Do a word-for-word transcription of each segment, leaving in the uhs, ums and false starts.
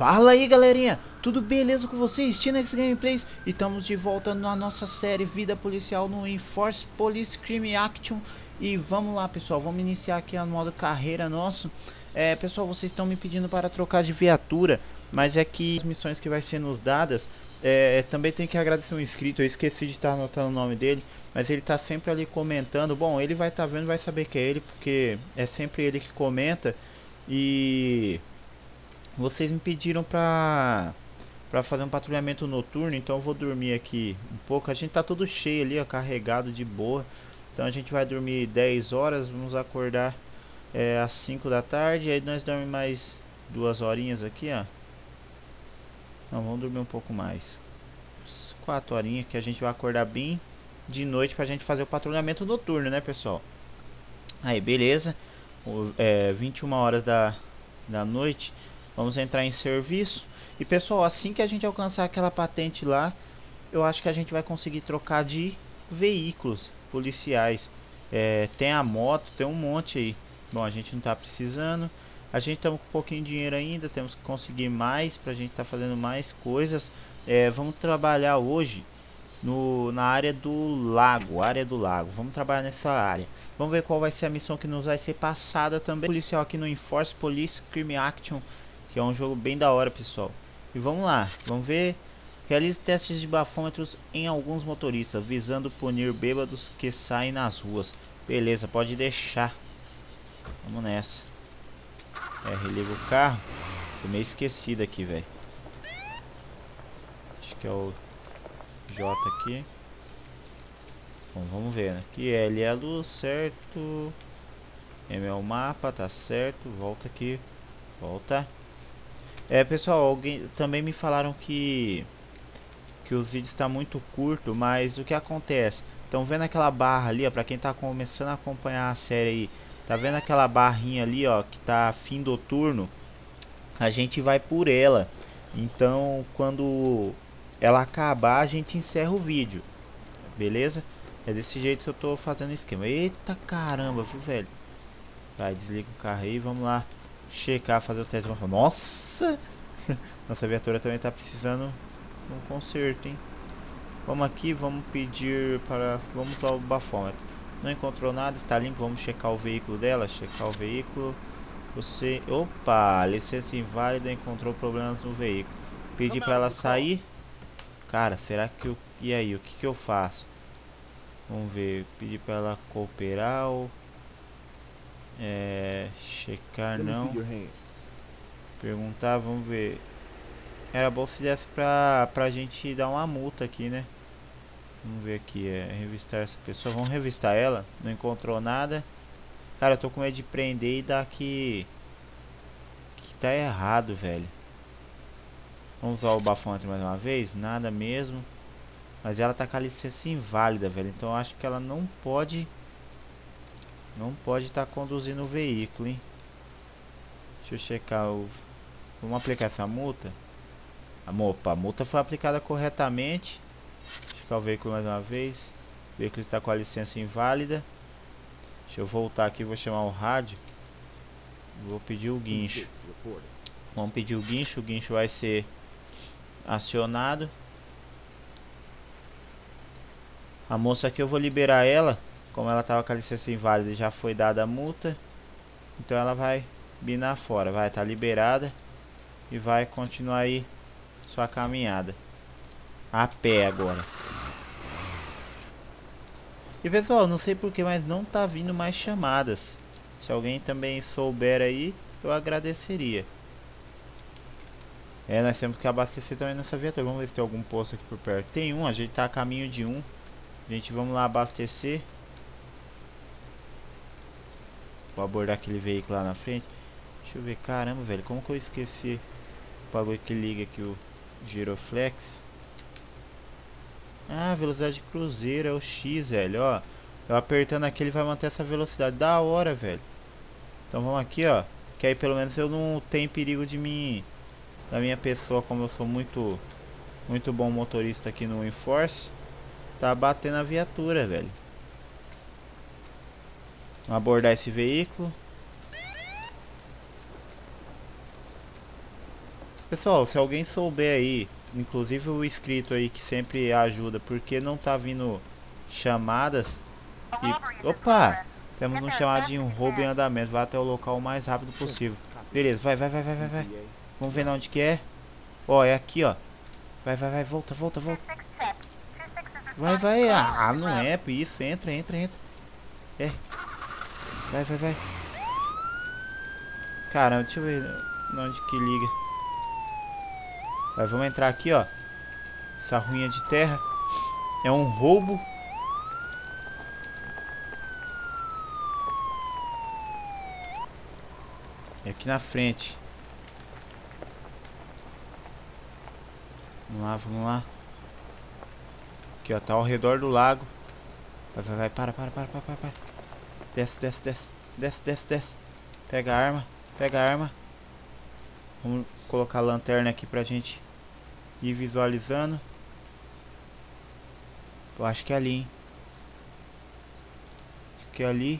Fala aí, galerinha, tudo beleza com vocês? Tinex Gameplays, e estamos de volta na nossa série Vida Policial no Enforce Police Crime Action. E vamos lá, pessoal, vamos iniciar aqui a modo carreira nosso. É, pessoal, vocês estão me pedindo para trocar de viatura, mas é que as missões que vai ser nos dadas, é, também tem que agradecer um inscrito. Eu esqueci de estar anotando o nome dele, mas ele está sempre ali comentando. Bom, ele vai estar vendo, vai saber que é ele, porque é sempre ele que comenta. E vocês me pediram pra, pra fazer um patrulhamento noturno, então eu vou dormir aqui um pouco. A gente tá todo cheio ali, ó, carregado de boa. Então a gente vai dormir dez horas, vamos acordar é, às cinco da tarde. Aí nós dormimos mais duas horinhas aqui, ó. Não, vamos dormir um pouco mais. quatro horinhas que a gente vai acordar bem de noite pra gente fazer o patrulhamento noturno, né, pessoal? Aí, beleza. O, é, vinte e uma horas da, da noite. Vamos entrar em serviço. E pessoal, assim que a gente alcançar aquela patente lá, eu acho que a gente vai conseguir trocar de veículos policiais. É, tem a moto, tem um monte aí. Bom, a gente não tá precisando. A gente tá com um pouquinho de dinheiro ainda, temos que conseguir mais pra gente tá fazendo mais coisas. É, vamos trabalhar hoje no, na área do lago, área do lago. Vamos trabalhar nessa área. Vamos ver qual vai ser a missão que nos vai ser passada também. Policial aqui no Enforce Police Crime Action, que é um jogo bem da hora, pessoal. E vamos lá, vamos ver. Realize testes de bafômetros em alguns motoristas, visando punir bêbados que saem nas ruas. Beleza, pode deixar. Vamos nessa. É, religa o carro. Tô meio esquecido aqui, velho. Acho que é o J aqui. Bom, vamos ver, né? Aqui L é a luz, certo. M é o mapa, tá certo. Volta aqui. Volta. É, pessoal, alguém também me falaram que que os vídeos está muito curto, mas o que acontece? Estão vendo aquela barra ali, ó, para quem tá começando a acompanhar a série aí, tá vendo aquela barrinha ali, ó, que tá fim do turno? A gente vai por ela. Então, quando ela acabar, a gente encerra o vídeo. Beleza? É desse jeito que eu tô fazendo o esquema. Eita caramba, viu, velho? Vai, desliga o carro aí, vamos lá checar, fazer o teste. Nossa! Nossa viatura também tá precisando de um conserto, hein? Vamos aqui, vamos pedir para... Vamos usar o bafômetro. Não encontrou nada, está limpo. Vamos checar o veículo dela. Checar o veículo. Você... Opa! Licença inválida, encontrou problemas no veículo. Pedir para ela sair. Cara, será que eu... E aí, o que que eu faço? Vamos ver. Pedir para ela cooperar ou... É... Checar não. Perguntar, vamos ver. Era bom se desse pra, pra gente dar uma multa aqui, né? Vamos ver aqui, é revistar essa pessoa. Vamos revistar ela. Não encontrou nada. Cara, eu tô com medo de prender e dar que... Que tá errado, velho. Vamos usar o bafômetro mais uma vez. Nada mesmo. Mas ela tá com a licença inválida, velho. Então eu acho que ela não pode... Não pode estar tá conduzindo o veículo, hein? Deixa eu checar o... Vamos aplicar essa multa? Opa, a multa foi aplicada corretamente. Checar o veículo mais uma vez. O veículo está com a licença inválida. Deixa eu voltar aqui, vou chamar o rádio. Vou pedir o guincho. Vamos pedir o guincho, o guincho vai ser acionado. A moça aqui eu vou liberar ela. Como ela estava com a licença inválida e já foi dada a multa, então ela vai binar fora. Vai estar tá liberada e vai continuar aí sua caminhada a pé agora. E pessoal, não sei porquê, mas não tá vindo mais chamadas. Se alguém também souber aí, eu agradeceria. É, nós temos que abastecer também nessa viatura. Vamos ver se tem algum posto aqui por perto. Tem um, a gente tá a caminho de um. Gente, vamos lá abastecer. Vou abordar aquele veículo lá na frente. Deixa eu ver, caramba, velho, como que eu esqueci o bagulho que liga aqui o giroflex. Ah, velocidade de cruzeiro é o X, velho, ó. Eu apertando aqui ele vai manter essa velocidade. Da hora, velho. Então vamos aqui, ó. Que aí pelo menos eu não tenho perigo de mim, da minha pessoa, como eu sou muito muito bom motorista aqui no Enforce, tá batendo a viatura, velho. Vamos abordar esse veículo. Pessoal, se alguém souber aí, inclusive o inscrito aí que sempre ajuda, porque não tá vindo chamadas e... Opa! Temos um chamadinho, roubo em andamento, vá até o local o mais rápido possível. Beleza, vai, vai, vai, vai, vai, vai. Vamos ver onde que é. Ó, é aqui, ó. Vai, vai, vai, volta, volta, volta. Vai, vai, ah, não é, isso, entra, entra, entra. É. Vai, vai, vai. Caramba, deixa eu ver onde que liga. Vai, vamos entrar aqui, ó. Essa ruinha de terra. É um roubo. É aqui na frente. Vamos lá, vamos lá. Aqui, ó, tá ao redor do lago. Vai, vai, vai, para, para, para, para, para, para. Desce, desce, desce. Desce, desce, desce. Pega a arma, pega a arma. Vamos colocar a lanterna aqui pra gente ir visualizando. Eu acho que é ali, hein. Acho que é ali.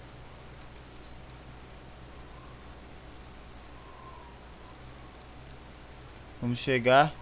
Vamos chegar.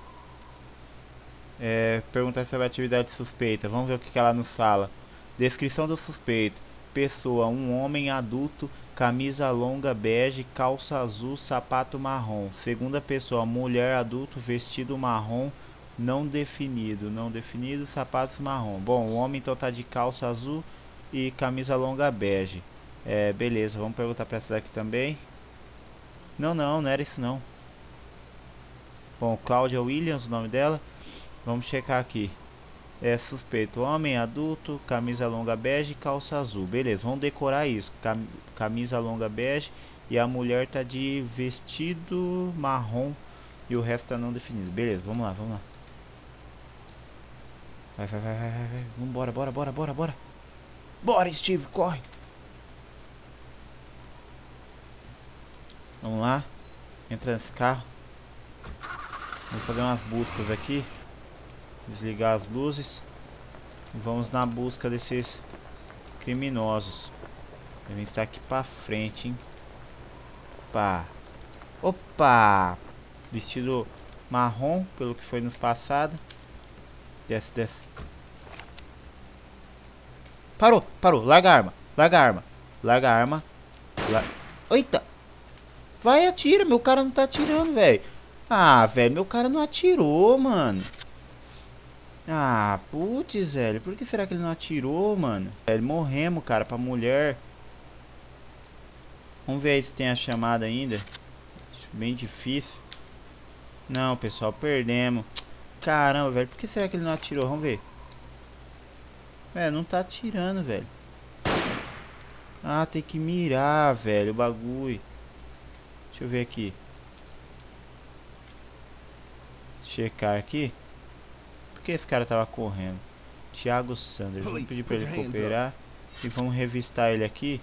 É, perguntar sobre a atividade suspeita. Vamos ver o que, que ela nos fala. Descrição do suspeito. Pessoa, um homem adulto, camisa longa bege, calça azul, sapato marrom. Segunda pessoa, mulher adulto, vestido marrom, não definido. Não definido, sapatos marrom. Bom, o homem então tá de calça azul e camisa longa bege. É, beleza, vamos perguntar pra essa daqui também. Não, não, não era isso não. Bom, Cláudia Williams, o nome dela. Vamos checar aqui. É suspeito, homem adulto, camisa longa bege, calça azul. Beleza, vamos decorar isso. Cam camisa longa bege e a mulher tá de vestido marrom e o resto tá não definido. Beleza, vamos lá, vamos lá. Vai, vai, vai, vai, vai, vai. Vambora, bora, bora, bora, bora. Bora, Steve, corre. Vamos lá. Entra nesse carro. Vamos fazer umas buscas aqui. Desligar as luzes. E vamos na busca desses criminosos. Devem estar aqui pra frente, hein? Opa! Opa! Vestido marrom, pelo que foi nos passado. Desce, desce. Parou, parou. Larga a arma. Larga a arma. Larga a arma. Lar... Eita! Vai, atira. Meu cara não tá atirando, velho. Ah, velho. Meu cara não atirou, mano. Ah, putz, velho. Por que será que ele não atirou, mano? Velho, morremos, cara, pra mulher. Vamos ver aí se tem a chamada ainda. Acho bem difícil. Não, pessoal, perdemos. Caramba, velho. Por que será que ele não atirou? Vamos ver. É, não tá atirando, velho. Ah, tem que mirar, velho, o bagulho. Deixa eu ver aqui. Checar aqui. Por que esse cara tava correndo? Thiago Sanders. Vamos pedir pra ele cooperar. E vamos revistar ele aqui.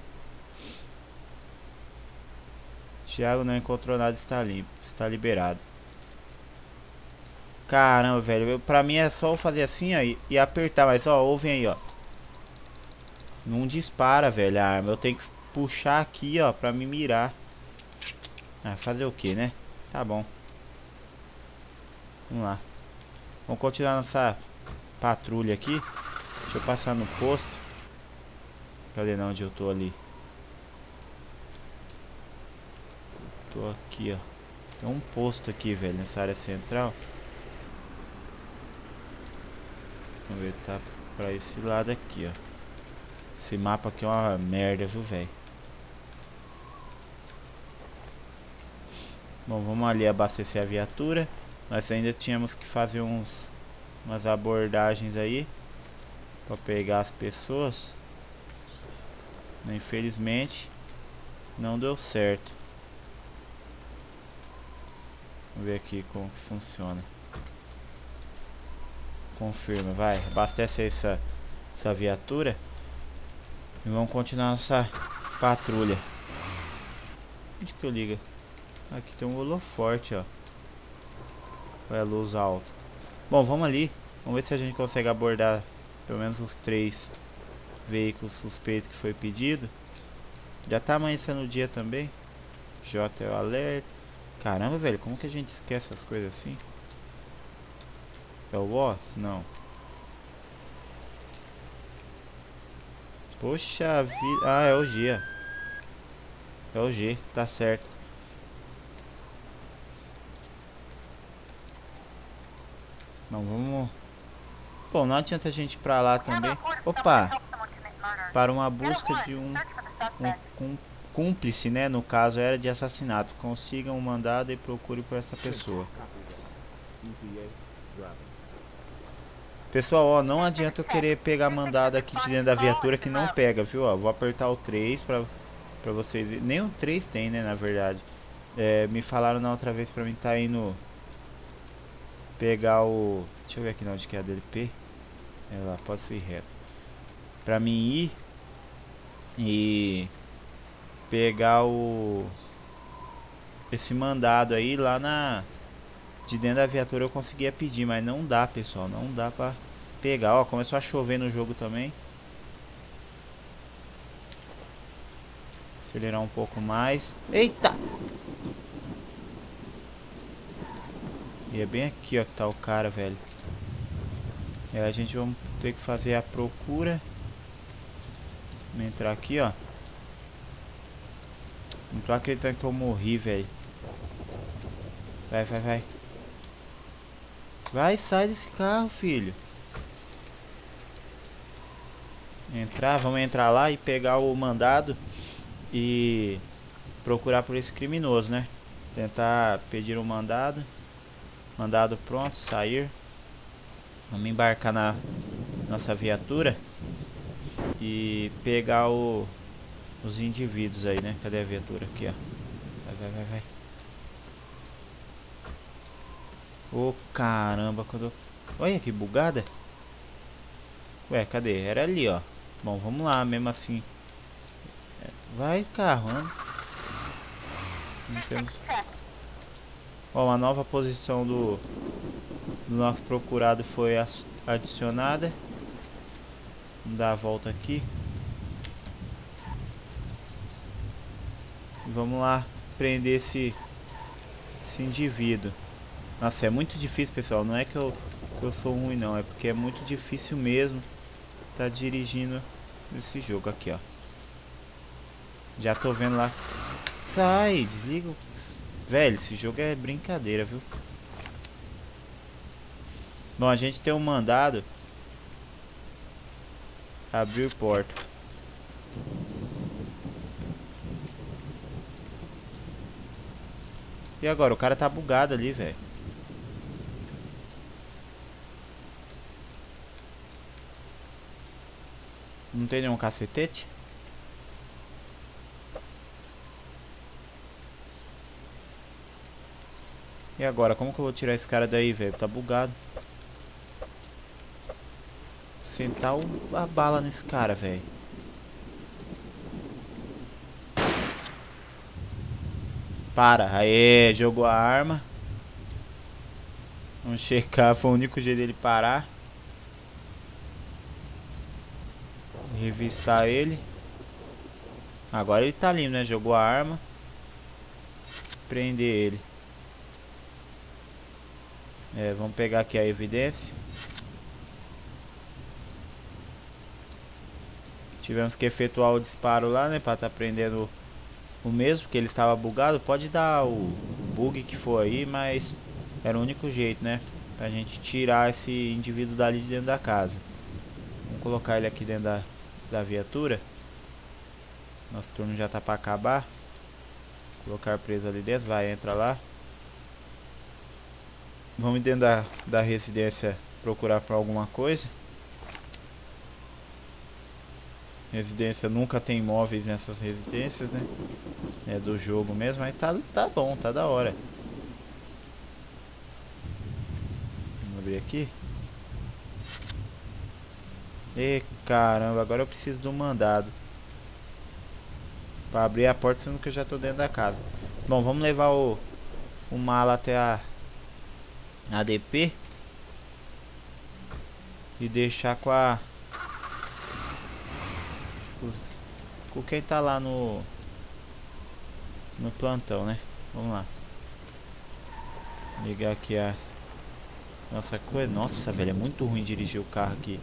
Thiago não encontrou nada, está limpo. Está liberado. Caramba, velho. Eu, pra mim é só eu fazer assim, ó, e, e apertar. Mas, ó, ouvem aí, ó. Não dispara, velho, a arma. Eu tenho que puxar aqui, ó, pra me mirar. Ah, fazer o que, né? Tá bom. Vamos lá. Vamos continuar nossa patrulha aqui. Deixa eu passar no posto. Cadê não, onde eu tô ali? Tô aqui, ó. Tem um posto aqui, velho, nessa área central. Vamos ver, tá pra esse lado aqui, ó. Esse mapa aqui é uma merda, viu, velho? Bom, vamos ali abastecer a viatura. Nós ainda tínhamos que fazer uns umas abordagens aí pra pegar as pessoas. Infelizmente não deu certo. Vamos ver aqui como que funciona. Confirma, vai. Abastece essa, essa viatura. E vamos continuar nossa patrulha. Onde que eu ligo? Aqui tem um holoforte, ó. Olha a luz alta. Bom, vamos ali. Vamos ver se a gente consegue abordar pelo menos os três veículos suspeitos que foi pedido. Já tá amanhecendo o dia também. J é o alerta. Caramba, velho, como que a gente esquece as coisas assim? É o O? Não. Poxa vida. Ah, é o G. É o G, tá certo. Não, vamos... Bom, não adianta a gente ir pra lá também. Opa! Para uma busca de um, um cúmplice, né? No caso era de assassinato. Consiga um mandado e procure por essa pessoa. Pessoal, ó, não adianta eu querer pegar mandado aqui de dentro da viatura que não pega, viu? Ó, vou apertar o três pra, pra vocês verem. Nem o três tem, né, na verdade. É, me falaram na outra vez pra mim tá indo pegar o... Deixa eu ver aqui onde que é a D P. É lá, pode ser reto. Pra mim ir e pegar o... esse mandado aí lá na... de dentro da viatura eu conseguia pedir, mas não dá, pessoal. Não dá pra pegar. Ó, começou a chover no jogo também. Acelerar um pouco mais. Eita! E é bem aqui, ó, que tá o cara, velho. E a gente vai ter que fazer a procura. Vamos entrar aqui, ó. Não tô acreditando que eu morri, velho. Vai, vai, vai. Vai, sai desse carro, filho. Entrar, vamos entrar lá e pegar o mandado e procurar por esse criminoso, né? Tentar pedir um mandado. Mandado pronto, sair. Vamos embarcar na nossa viatura e pegar o, os indivíduos aí, né? Cadê a viatura? Aqui, ó. Vai, vai, vai, vai. Ô, caramba, quando eu... Olha que bugada. Ué, cadê? Era ali, ó. Bom, vamos lá, mesmo assim. Vai, carro, anda. Não temos... Ó, uma nova posição do, do nosso procurado foi adicionada. Vamos dar a volta aqui. E vamos lá prender esse, esse indivíduo. Nossa, é muito difícil, pessoal. Não é que eu, que eu sou ruim, não. É porque é muito difícil mesmo tá dirigindo esse jogo aqui, ó. Já tô vendo lá. Sai, desliga. Velho, esse jogo é brincadeira, viu? Bom, a gente tem um mandado abrir porta. E agora? O cara tá bugado ali, velho. Não tem nenhum cacetete? E agora? Como que eu vou tirar esse cara daí, velho? Tá bugado. Sentar o, a bala nesse cara, velho. Para. Aê, jogou a arma. Vamos checar. Foi o único jeito dele parar. Revistar ele. Agora ele tá limpo, né? Jogou a arma. Prender ele. É, vamos pegar aqui a evidência. Tivemos que efetuar o disparo lá, né? Pra estar prendendo o mesmo, porque ele estava bugado. Pode dar o bug que for aí, mas era o único jeito, né? Pra gente tirar esse indivíduo dali de dentro da casa. Vamos colocar ele aqui dentro da, da viatura. Nosso turno já tá pra acabar. Colocar preso ali dentro. Vai, entra lá. Vamos dentro da, da residência procurar por alguma coisa. Residência nunca tem móveis nessas residências, né? É do jogo mesmo, mas tá, tá bom, tá da hora. Vamos abrir aqui. E caramba, agora eu preciso de um mandado pra abrir a porta, sendo que eu já tô dentro da casa. Bom, vamos levar o, o mala até a A D P e deixar com a os, com quem tá lá no no plantão, né? Vamos lá. Ligar aqui a nossa coisa. Nossa, velho, é muito ruim dirigir o carro aqui.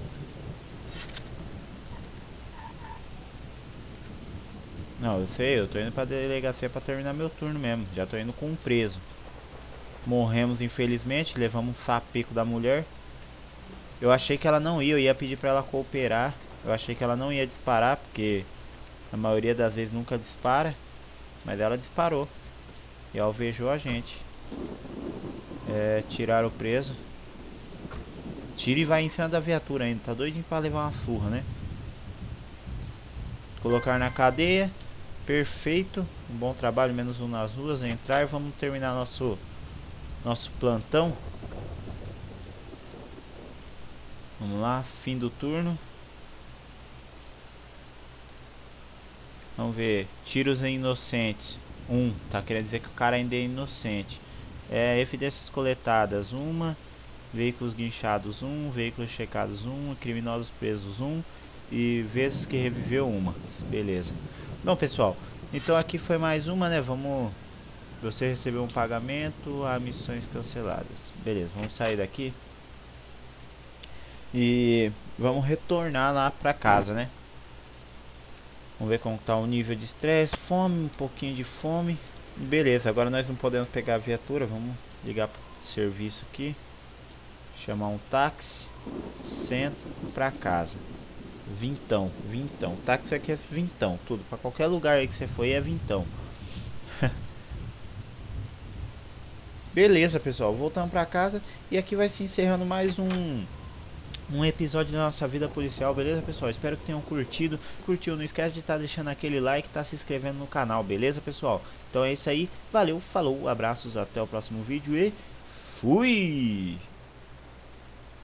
Não, eu sei, eu tô indo pra delegacia pra terminar meu turno mesmo. Já tô indo com um preso. Morremos infelizmente, levamos um sapeco da mulher. Eu achei que ela não ia, eu ia pedir pra ela cooperar. Eu achei que ela não ia disparar, porque a maioria das vezes nunca dispara. Mas ela disparou e alvejou a gente. É, tiraram o preso. Tira e vai em cima da viatura ainda. Tá doidinho pra levar uma surra, né? Colocar na cadeia. Perfeito. Um bom trabalho, menos um nas ruas. Entrar, vamos terminar nosso Nosso plantão. Vamos lá, fim do turno. Vamos ver. Tiros em inocentes. Um. Tá querendo dizer que o cara ainda é inocente. É, evidências coletadas. Uma. Veículos guinchados. Um. Veículos checados. Um. Criminosos presos. Um. E vezes que reviveu uma. Beleza. Bom, pessoal. Então aqui foi mais uma, né? Vamos... Você recebeu um pagamento a missões canceladas. Beleza, vamos sair daqui. E vamos retornar lá pra casa, né? Vamos ver como tá o nível de estresse. Fome, um pouquinho de fome. Beleza, agora nós não podemos pegar a viatura. Vamos ligar pro serviço aqui. Chamar um táxi. Centro pra casa. Vintão, vintão. Táxi aqui é vintão, tudo. Pra qualquer lugar aí que você for é vintão. Beleza, pessoal, voltamos pra casa e aqui vai se encerrando mais um um episódio da nossa vida policial, beleza, pessoal? Espero que tenham curtido. Curtiu, não esquece de estar deixando aquele like, tá se inscrevendo no canal, beleza, pessoal? Então é isso aí, valeu, falou, abraços, até o próximo vídeo e fui!